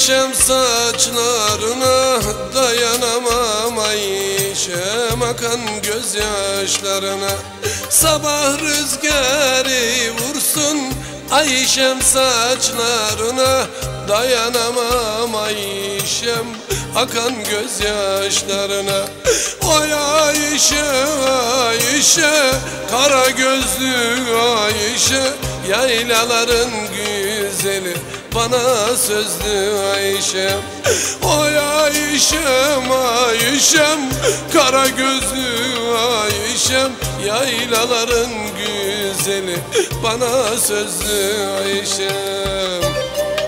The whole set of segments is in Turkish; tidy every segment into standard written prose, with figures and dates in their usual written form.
Ayşem saçlarına dayanamam, Ayşem akan gözyaşlarına. Sabah rüzgarı vursun Ayşem saçlarına, dayanamam Ayşem akan gözyaşlarına. Oy Ayşe, Ayşe, kara gözlü Ayşe, yaylaların güzeli, bana sözlü Ayşem. Oy Ayşem, Ayşem, kara gözlü Ayşem, yaylaların güzeli, bana sözlü Ayşem.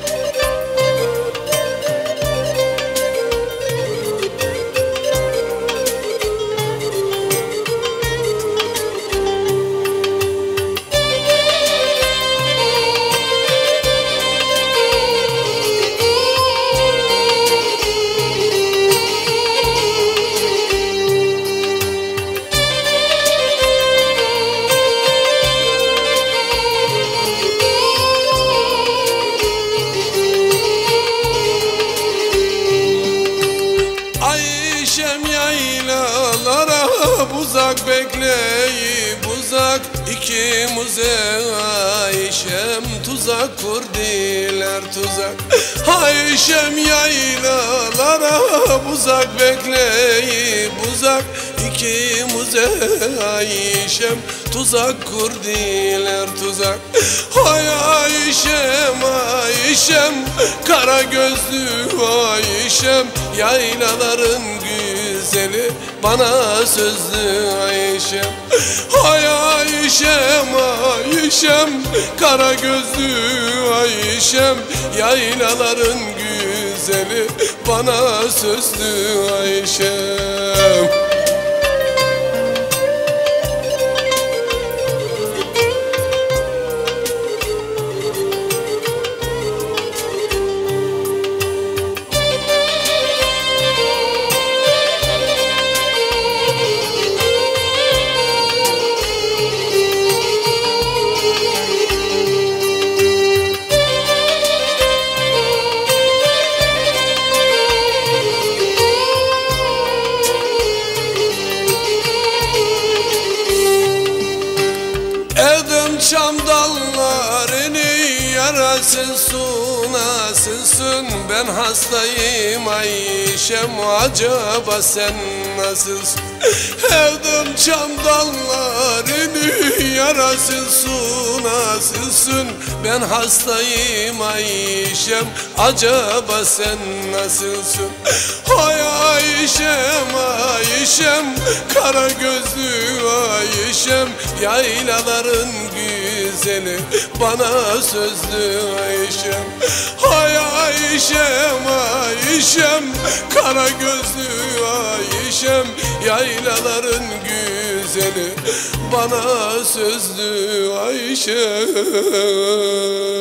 Ayşem yaylalara buzak bekleyip uzak, ikimize Ayşem tuzak kurdiler tuzak. Ayşem yaylalara buzak bekleyip uzak, ikimize Ayşem tuzak kurdiler tuzak. Ay Ayşem, Ayşem, kara gözlü Ayşem, yaylaların güzeli, bana sözlü Ayşem. Ay Ayşem, Ayşem, kara gözlü Ayşem, yaylaların güzeli, bana sözlü Ayşem. Çam dallarını yarasın su nasılsın? Ben hastayım Ayşem, acaba sen nasılsın? Evdim çam dallarını yarasın su nasılsın? Ben hastayım Ayşem, acaba sen nasılsın? Ay Ayşem, Ayşem, kara gözlü Ayşem, yaylaların güzeli, bana sözlü Ayşem. Ay Ayşem, Ayşem, kara gözlü Ayşem, yaylaların güzeli, bana sözlü Ayşem.